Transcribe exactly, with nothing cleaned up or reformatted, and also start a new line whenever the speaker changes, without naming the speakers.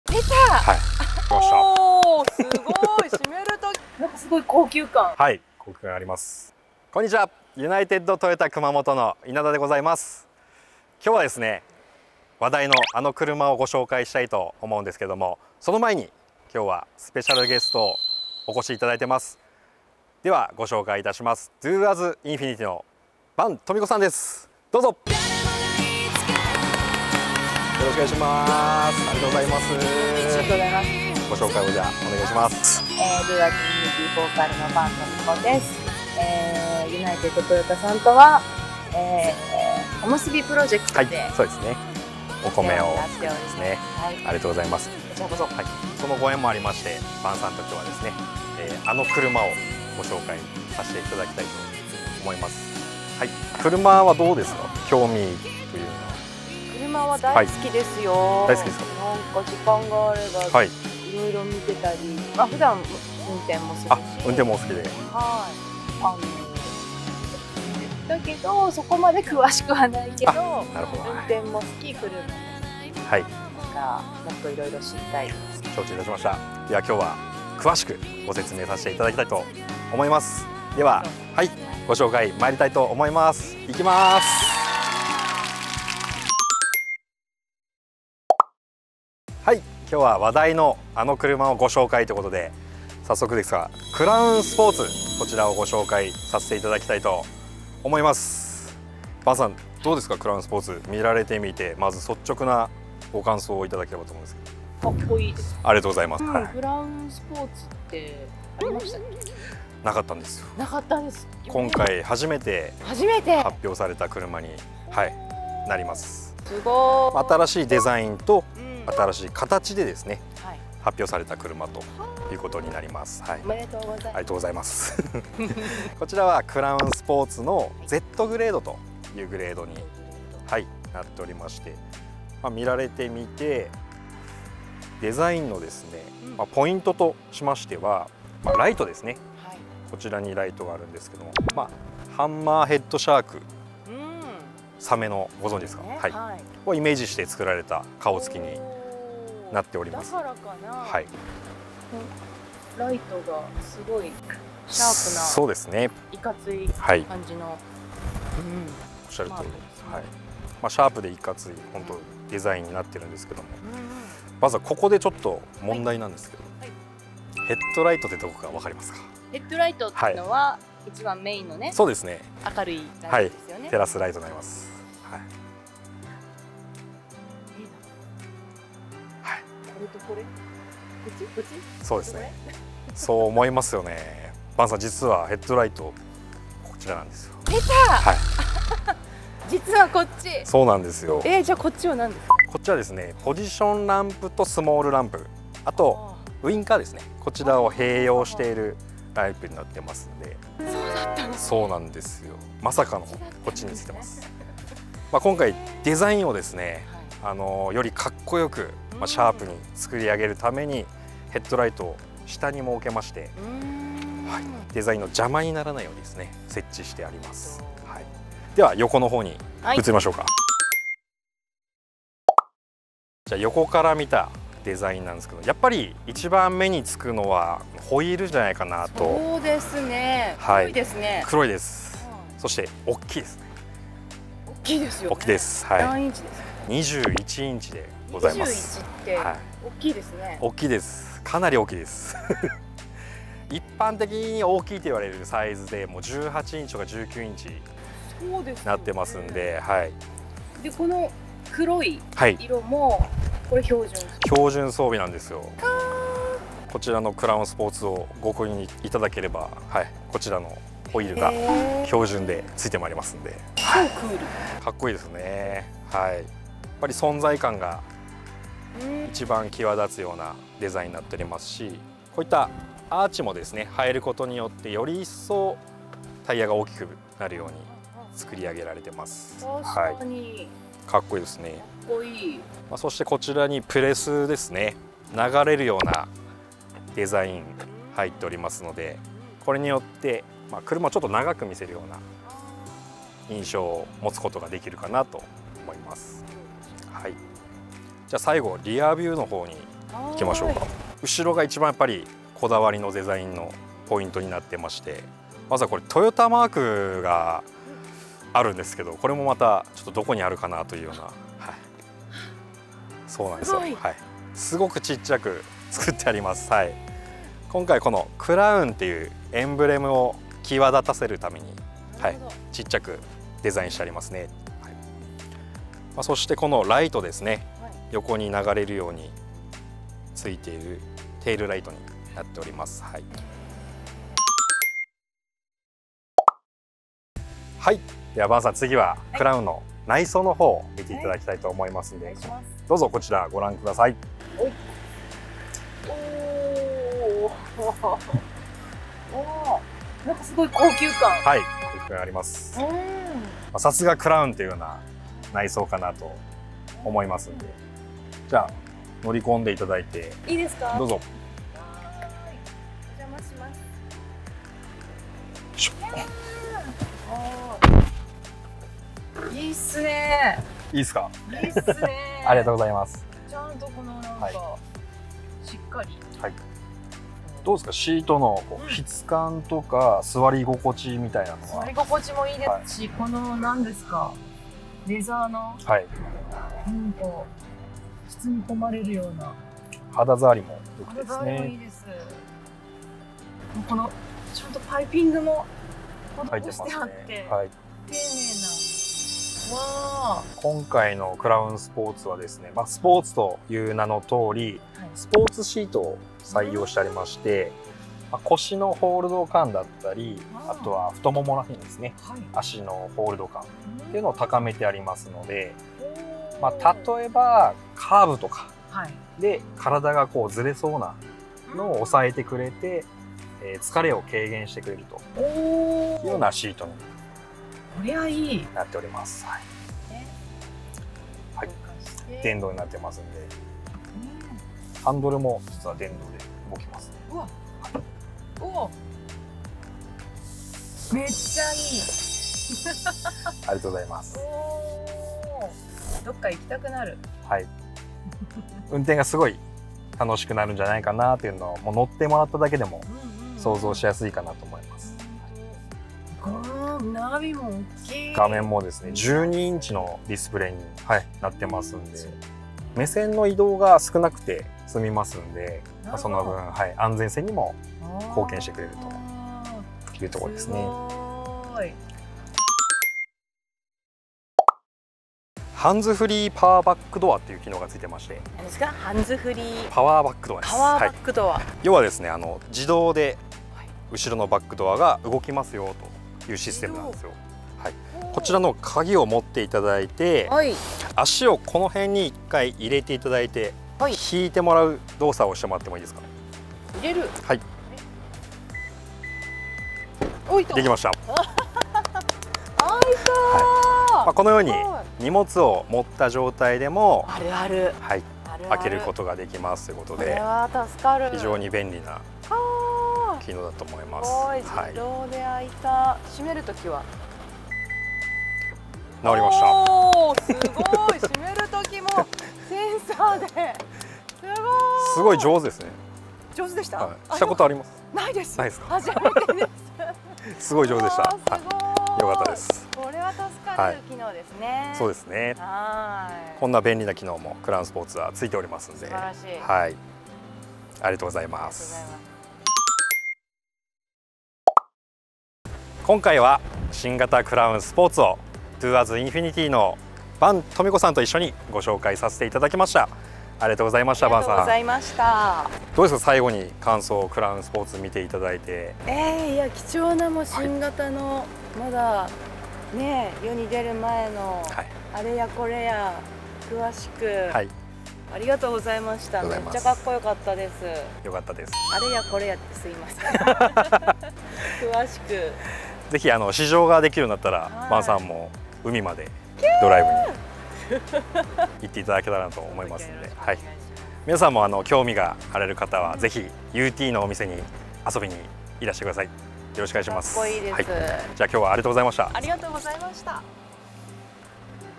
出た。
はい。来ました。
おお、すごい。閉めるとなんかすごい高級感。
はい、高級感あります。こんにちは。ユナイテッドトヨタ熊本の稲田でございます。今日はですね、話題のあの車をご紹介したいと思うんですけども、その前に今日はスペシャルゲストをお越しいただいてます。ではご紹介いたします。Do as Infinity の伴富子さんです。どうぞ。よろしくお願いします。ありがとうございます。
ありがとうございます。
ご紹介をじゃあお願いします。
えー、Do as Infinity ボーカルの伴富子です。えー、ユナイテッドトヨタさんとは、えー、おむすびプロジェクトで、
はい、そうですね。お米を
作って
ですね。
はい、
ありがとうございます。
こちらこそ。
はい、そのご縁もありまして、伴さんと今日はですね、えー、あの車をご紹介させていただきたいと思います。はい、車はどうですか？興味というのは。
車は大好きですよ。
大好きですか？
なんか時間があれば、はい、いろいろ見てたり、まあ普段運転もするし、
あ、運転もお好きで。
はい。あのだけどそこまで詳しくはないけど、
なるほど。
運転も好き、車も好き。
はい。
がもっといろいろ知りたいです。
承知いたしました。では今日は詳しくご説明させていただきたいと思います。では、はい、ご紹介参りたいと思います。いきます。はい、今日は話題のあの車をご紹介ということで、早速ですがクラウンスポーツ、こちらをご紹介させていただきたいと思います。伴さんどうですか？クラウンスポーツ見られてみて、まず率直なご感想をいただければと思うんですけど。
かっこいいです。
ありがとうございます。
うん、
はい、
クラウンスポーツってありましたっけ？
なかったんですよ。
なかったんです。
今回初めて
初めて
発表された車に、はい、なります。
すごい。
新しいデザインと、
うん、
新しい形でですね、
はい、
発表された車ということになります。はい、
おめでとうございます。
ありがとうございます。こちらはクラウンスポーツの Z グレードというグレードに、はい、なっておりまして、まあ、見られてみてデザインのですね、まあ、ポイントとしましては、まあ、ライトですね、はい、こちらにライトがあるんですけども、まあ、ハンマーヘッドシャーク、うん、サメのご存知ですか？ね、はい、はい、をイメージして作られた顔つきになっております。
だからかな。はい。ライトがすごいシャープな。
そうですね。
いかつい感じの。はい、うん、
おっしゃる通り。はい。まあシャープでいかつい本当デザインになってるんですけども、まずはここでちょっと問題なんですけど、はいはい、ヘッドライトってどこかわかりますか？
ヘッドライトっていうのは、はい、一番メインのね。
そうですね。
明るいライトですよね。はい、
テラスライトになります。はい。
はい。これとこれ。こっちこっち。
そうですね。そう思いますよね。伴さん実はヘッドライトこちらなんですよ。
出た。はい。実はこっち。
そうなんですよ。
えー、じゃあこっちは何ですか？
こっちはですね、ポジションランプとスモールランプ、あとウインカーですね。こちらを併用しているライトになってますんで。
そうだったの。
そうなんですよ。まさかのこっちについてます。まあ今回デザインをですね、あのよりかっこよく、まあ、シャープに作り上げるためにヘッドライトを下に設けまして、はい、デザインの邪魔にならないようにですね設置してあります。はい、では横の方に移りましょうか。はい、じゃあ横から見たデザインなんですけど、やっぱり一番目につくのはホイールじゃないかなと。
そうですね。はい、黒いですね。
黒いです。うん、そして大きいですね。
大きいですよ、ね。
大きいです。はい。
何インチですか？
にじゅういちインチでございます。
にじゅういちって大きいですね。はい、大
きいです。かなり大きいです。一般的に大きいと言われるサイズでもうじゅうはちインチとかじゅうきゅうインチになってますんで、はい。
でこの黒い色もこれ標準、
標準装備なんですよ。こちらのクラウンスポーツをご購入いただければ、はい、こちらのホイールが標準でついてまいりますんで、
超クール、
かっこいいですね。はい。やっぱり存在感が一番際立つようなデザインになっておりますし、こういったアーチもですね入ることによってより一層タイヤが大きくなるように作り上げられてます。
確かに、はい、
かっこいいですね。
かっこいい。
まあ、そしてこちらにプレスですね、流れるようなデザイン入っておりますので、これによって、まあ、車をちょっと長く見せるような印象を持つことができるかなと思います。はい、じゃあ最後リアビューの方にいきましょうか。後ろが一番やっぱりこだわりのデザインのポイントになってまして、まずはこれトヨタマークがあるんですけど、これもまたちょっとどこにあるかなというような、はい、そうなんですよ。はい、すごくちっちゃく作ってあります。はい、今回このクラウンっていうエンブレムを際立たせるために、はい、ちっちゃくデザインしてありますね。はい、まあ、そしてこのライトですね、はい、横に流れるようについているテールライトになっております。はい、はい、ではバンさん、次はクラウンの内装の方を見ていただきたいと思いますので、はい、どうぞこちらご覧ください。お
おお、なんかすごい高級感。
はい、高級感あります。さすがクラウンというような内装かなと思いますので、じゃあ乗り込んでいただいて
いいですか。
どうぞ。
お邪魔します。いいっすね。
いいっすか。
いいっすね。
ありがとうございます。
ちゃんとこのなんか、はい、しっかり。はい。
どうですか、シートのこう質感とか座り心地みたいなのは。
座り心地もいいですし、はい、この何ですか、レザーの、はい、なんか包み込まれるような
肌触りも良くてですね。
肌触りもいいです。このちゃんとパイピングも施してあって、はい、丁寧な。わあ。今
回のクラウンスポーツはですね、まあ、スポーツという名の通り、はい、スポーツシートを採用してありまして、まあ、腰のホールド感だったり、あとは太ももらへんですね、はい、足のホールド感っていうのを高めてありますので、まあ、例えばカーブとかで体がこうずれそうなのを抑えてくれて、えー、疲れを軽減してくれるというようなシートに
これはいい
なっております。はい、はい、電動になってますんで、ハンドルも実は電動で動きます。うわ、
おお、めっちゃいい。
ありがとうございます。
どっか行きたくなる。はい。
運転がすごい楽しくなるんじゃないかなっていうのをもう乗ってもらっただけでも想像しやすいかなと思います。
ナビも大きい。
画面もですね、じゅうにインチのディスプレイに、はい、なってますんで、目線の移動が少なくて済みますんで、まあ、その分、はい、安全性にも貢献してくれるというところですね。ハンズフリーパワーバックドアっていう機能がついてまして。
何ですか？ハンズフリー
パワーバックドアです。
パワーバックドア。はい、
要はですね、あの自動で後ろのバックドアが動きますよというシステムなんですよ。はい、こちらの鍵を持っていただいて、はい、足をこの辺に一回入れていただいて、はい、引いてもらう動作をしてもらってもいいですか？
入れる。
はい。
おいと。
できました。
あいた。
はい、まあこのように荷物を持った状態でも
あるある、
はい、開けることができますということで、
これは助かる。
非常に便利な機能だと思います。
自動で開いた。はい、閉めるときは
治りました。
おお、すごい。閉めるときもセンサーで。すごい。
すごい上手ですね。
上手でした。
はい、したことあります？
ないです。
ないですか？
初めてです。
すごい上手でした。
はい、
よかったです。
これは助かる機能ですね。
はい、そうですね。はい。こんな便利な機能もクラウンスポーツはついておりますので。素晴らしい。はい。ありがとうございます。今回は新型クラウンスポーツを Towards Infinity のバントミコさんと一緒にご紹介させていただきました。ありがとうございました。バンさん。ありがとうございました。どうですか、最後に感想をクラウンスポーツ見ていただいて。
えー、いや貴重なもう新型の、はい、まだね世に出る前の、はい、あれやこれや詳しく、はい、ありがとうございました。めっちゃかっこよかったです。
よかったです。
あれやこれやってすいません。詳しく。ぜ
ひあの試乗ができるようになったら、バンさんも海までドライブに行っていただけたらなと思いますので、はい、皆さんもあの興味があられる方はぜひ ユーティー のお店に遊びにいらしてください。よろしくお願いします。
かっこいいです。はい、
じゃあ今日はありがとうございました。
ありがとうございました。